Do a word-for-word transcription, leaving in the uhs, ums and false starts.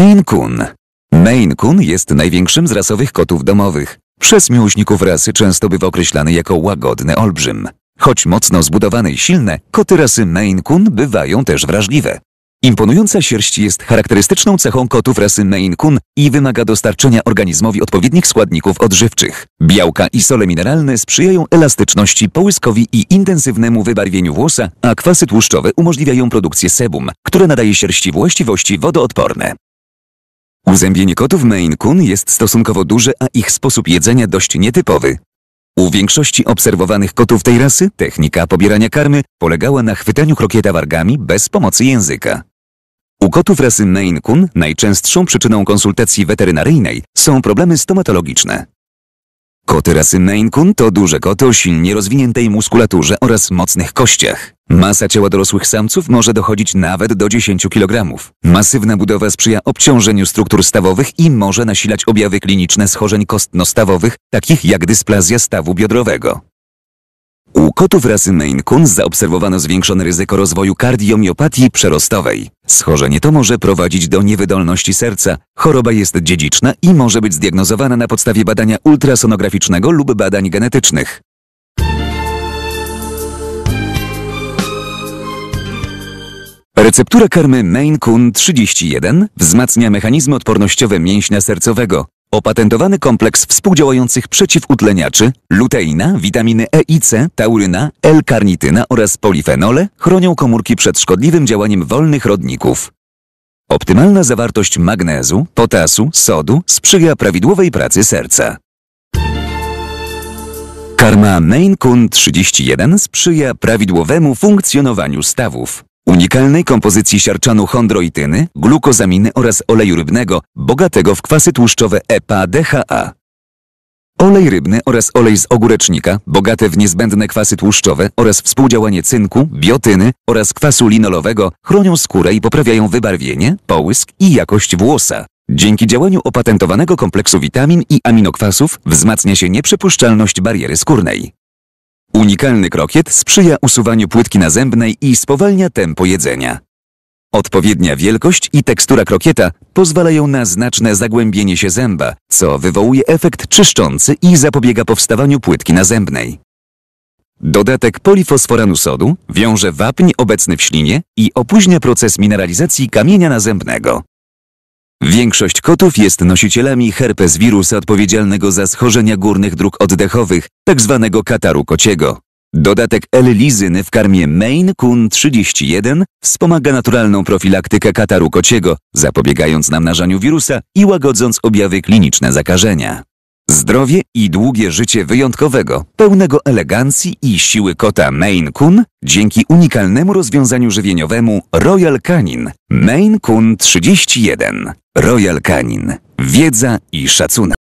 Maine Coon. Maine Coon jest największym z rasowych kotów domowych. Przez miłośników rasy często bywa określany jako łagodny olbrzym. Choć mocno zbudowane i silne, koty rasy Maine Coon bywają też wrażliwe. Imponująca sierść jest charakterystyczną cechą kotów rasy Maine Coon i wymaga dostarczenia organizmowi odpowiednich składników odżywczych. Białka i sole mineralne sprzyjają elastyczności, połyskowi i intensywnemu wybarwieniu włosa, a kwasy tłuszczowe umożliwiają produkcję sebum, które nadaje sierści właściwości wodoodporne. Uzębienie kotów Maine Coon jest stosunkowo duże, a ich sposób jedzenia dość nietypowy. U większości obserwowanych kotów tej rasy technika pobierania karmy polegała na chwytaniu krokieta wargami bez pomocy języka. U kotów rasy Maine Coon najczęstszą przyczyną konsultacji weterynaryjnej są problemy stomatologiczne. Koty rasy Maine Coon to duże koty o silnie rozwiniętej muskulaturze oraz mocnych kościach. Masa ciała dorosłych samców może dochodzić nawet do dziesięciu kilogramów. Masywna budowa sprzyja obciążeniu struktur stawowych i może nasilać objawy kliniczne schorzeń kostno-stawowych, takich jak dysplazja stawu biodrowego. U kotów rasy Maine Coon zaobserwowano zwiększone ryzyko rozwoju kardiomiopatii przerostowej. Schorzenie to może prowadzić do niewydolności serca. Choroba jest dziedziczna i może być zdiagnozowana na podstawie badania ultrasonograficznego lub badań genetycznych. Receptura karmy Maine Coon trzydzieści jeden wzmacnia mechanizmy odpornościowe mięśnia sercowego. Opatentowany kompleks współdziałających przeciwutleniaczy, luteina, witaminy E i C, tauryna, L-karnityna oraz polifenole chronią komórki przed szkodliwym działaniem wolnych rodników. Optymalna zawartość magnezu, potasu, sodu sprzyja prawidłowej pracy serca. Karma Maine Coon trzydzieści jeden sprzyja prawidłowemu funkcjonowaniu stawów. Unikalnej kompozycji siarczanu chondroityny, glukozaminy oraz oleju rybnego, bogatego w kwasy tłuszczowe E P A D H A. Olej rybny oraz olej z ogórecznika, bogate w niezbędne kwasy tłuszczowe oraz współdziałanie cynku, biotyny oraz kwasu linolowego chronią skórę i poprawiają wybarwienie, połysk i jakość włosa. Dzięki działaniu opatentowanego kompleksu witamin i aminokwasów wzmacnia się nieprzepuszczalność bariery skórnej. Unikalny krokiet sprzyja usuwaniu płytki nazębnej i spowalnia tempo jedzenia. Odpowiednia wielkość i tekstura krokieta pozwalają na znaczne zagłębienie się zęba, co wywołuje efekt czyszczący i zapobiega powstawaniu płytki nazębnej. Dodatek polifosforanu sodu wiąże wapń obecny w ślinie i opóźnia proces mineralizacji kamienia nazębnego. Większość kotów jest nosicielami herpes wirusa odpowiedzialnego za schorzenia górnych dróg oddechowych, tzw. kataru kociego. Dodatek L-lizyny w karmie Maine Coon trzydzieści jeden wspomaga naturalną profilaktykę kataru kociego, zapobiegając namnażaniu wirusa i łagodząc objawy kliniczne zakażenia. Zdrowie i długie życie wyjątkowego, pełnego elegancji i siły kota Maine Coon dzięki unikalnemu rozwiązaniu żywieniowemu Royal Canin Maine Coon trzydzieści jeden. Royal Canin. Wiedza i szacunek.